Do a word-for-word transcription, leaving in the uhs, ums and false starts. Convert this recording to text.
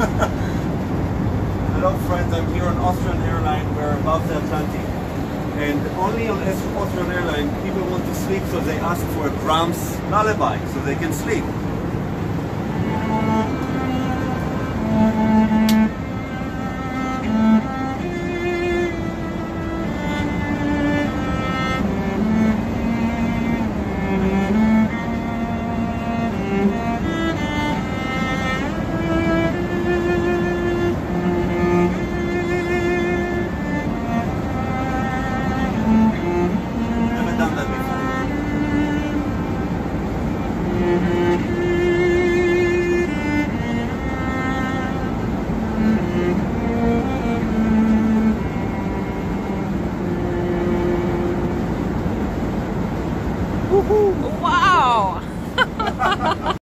Hello friends, I'm here on Austrian Airline. We're above the Atlantic. And only on Austrian Airline, people want to sleep, so they ask for a Brahms lullaby, so they can sleep. Never done that before. Wow!